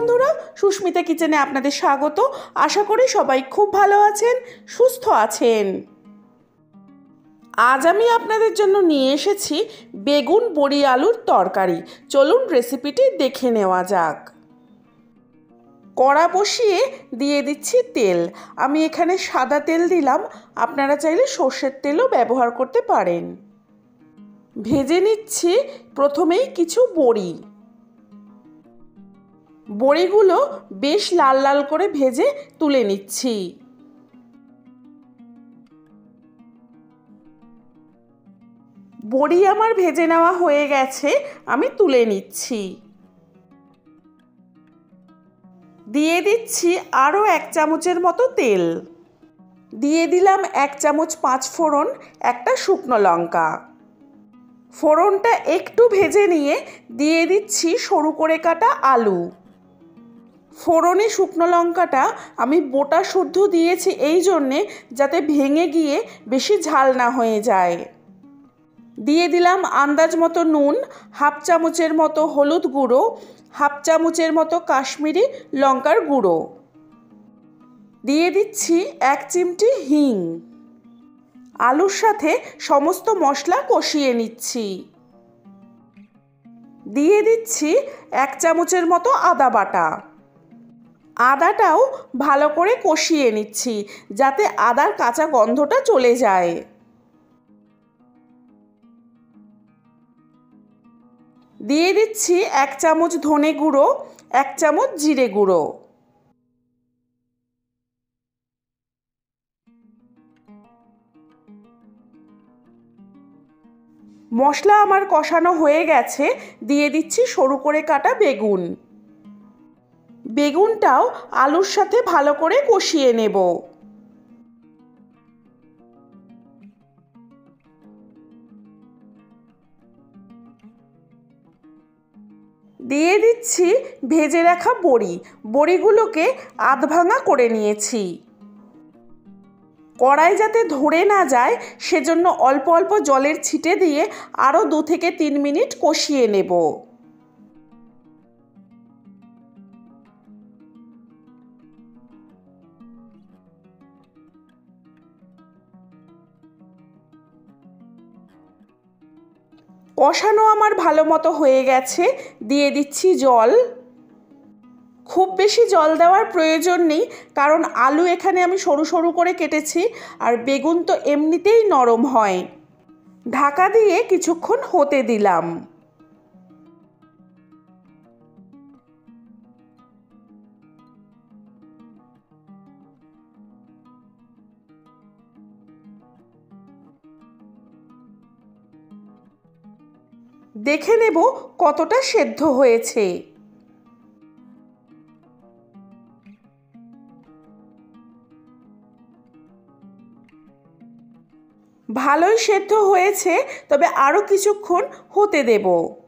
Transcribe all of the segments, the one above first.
বন্ধুরা, সুস্মিতা কিচেনে আপনাদের স্বাগত। আশা করি সবাই খুব ভালো আছেন, সুস্থ আছেন। আজ আমি আপনাদের জন্য নিয়ে এসেছি বেগুন বড়ি আলুর তরকারি। চলুন রেসিপিটি দেখে নেওয়া যাক। কড়া বসিয়ে দিয়ে দিচ্ছি তেল। আমি এখানে সাদা তেল দিলাম, আপনারা চাইলে সর্ষের তেলও ব্যবহার করতে পারেন। ভেজে নিচ্ছি প্রথমেই কিছু বড়ি। বড়িগুলো বেশ লাল লাল করে ভেজে তুলে নিচ্ছি। বড়ি আমার ভেজে নেওয়া হয়ে গেছে, আমি তুলে নিচ্ছি। দিয়ে দিচ্ছি আরও 1 চামচের মতো তেল। দিয়ে দিলাম 1 চামচ 5 ফোড়ন, একটা শুকনো লঙ্কা। ফোড়নটা একটু ভেজে নিয়ে দিয়ে দিচ্ছি সরু করে কাটা আলু। ফোড়নে শুকনো লঙ্কাটা আমি বোটা শুদ্ধ দিয়েছি এই জন্যে যাতে ভেঙে গিয়ে বেশি ঝাল না হয়ে যায়। দিয়ে দিলাম আন্দাজ মতো নুন, 1/2 চামচের মতো হলুদ গুঁড়ো, 1/2 চামচের মতো কাশ্মীরি লঙ্কার গুঁড়ো। দিয়ে দিচ্ছি 1 চিমটি হিং। আলুর সাথে সমস্ত মশলা কষিয়ে নিচ্ছি। দিয়ে দিচ্ছি 1 চামচের মতো আদা বাটা। আদাটাও ভালো করে কষিয়ে নিচ্ছি যাতে আদার কাঁচা গন্ধটা চলে যায়। দিয়ে দিচ্ছি 1 চামচ ধনে গুঁড়ো, 1 চামচ জিরে গুঁড়ো। মশলা আমার কষানো হয়ে গেছে, দিয়ে দিচ্ছি সরু করে কাটা বেগুন। বেগুনটাও আলুর সাথে ভালো করে কষিয়ে নেব। দিয়ে দিচ্ছি ভেজে রাখা বড়ি। বড়িগুলোকে আধ ভাঙা করে নিয়েছি। কড়াই যাতে ধরে না যায় সেজন্য অল্প অল্প জলের ছিটে দিয়ে আরও 2 থেকে 3 মিনিট কষিয়ে নেব। কষানো আমার ভালো মতো হয়ে গেছে, দিয়ে দিচ্ছি জল। খুব বেশি জল দেওয়ার প্রয়োজন নেই, কারণ আলু এখানে আমি সরু সরু করে কেটেছি আর বেগুন তো এমনিতেই নরম হয়। ঢাকা দিয়ে কিছুক্ষণ হতে দিলাম। দেখে নেব কতটা সেদ্ধ হয়েছে। ভালোই সেদ্ধ হয়েছে, তবে আরও কিছুক্ষণ হতে দেব।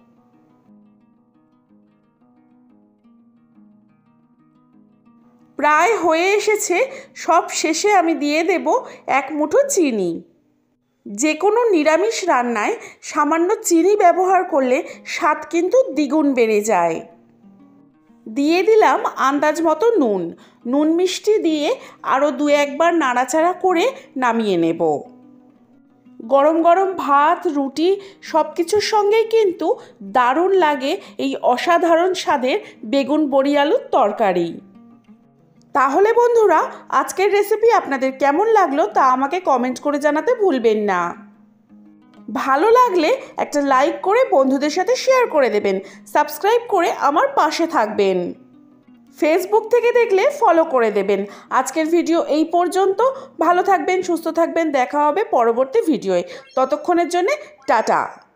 প্রায় হয়ে এসেছে, সব শেষে আমি দিয়ে দেব 1 মুঠো চিনি। যে কোনো নিরামিষ রান্নায় সামান্য চিনি ব্যবহার করলে স্বাদ কিন্তু দ্বিগুণ বেড়ে যায়। দিয়ে দিলাম আন্দাজ মতো নুন। নুন মিষ্টি দিয়ে আরও 2-1 বার নাড়াচাড়া করে নামিয়ে নেব। গরম গরম ভাত, রুটি সব কিছুর সঙ্গেই কিন্তু দারুণ লাগে এই অসাধারণ স্বাদের বেগুন বড়ি আলুর তরকারি। তাহলে বন্ধুরা, আজকের রেসিপি আপনাদের কেমন লাগলো তা আমাকে কমেন্ট করে জানাতে ভুলবেন না। ভালো লাগলে একটা লাইক করে বন্ধুদের সাথে শেয়ার করে দেবেন। সাবস্ক্রাইব করে আমার পাশে থাকবেন। ফেসবুক থেকে দেখলে ফলো করে দেবেন। আজকের ভিডিও এই পর্যন্ত। ভালো থাকবেন, সুস্থ থাকবেন। দেখা হবে পরবর্তী ভিডিওয়ে। ততক্ষণের জন্য টাটা।